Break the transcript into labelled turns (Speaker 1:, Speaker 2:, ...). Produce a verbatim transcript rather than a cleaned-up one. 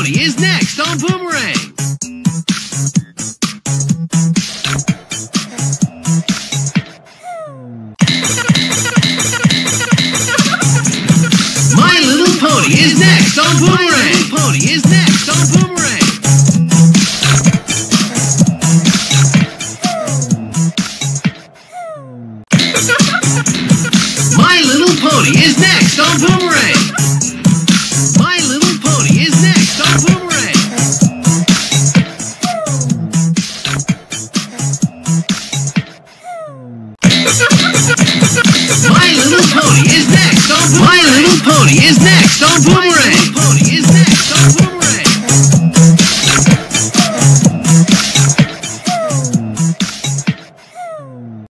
Speaker 1: Pony is next on Boomerang. My Little Pony is next on Boomerang. My Little Pony is next on Boomerang. My Little Pony is next on Boomerang. My Little Pony is next on Boomerang. My Little Pony is next on Boomerang. My Little Pony is next on Boomerang.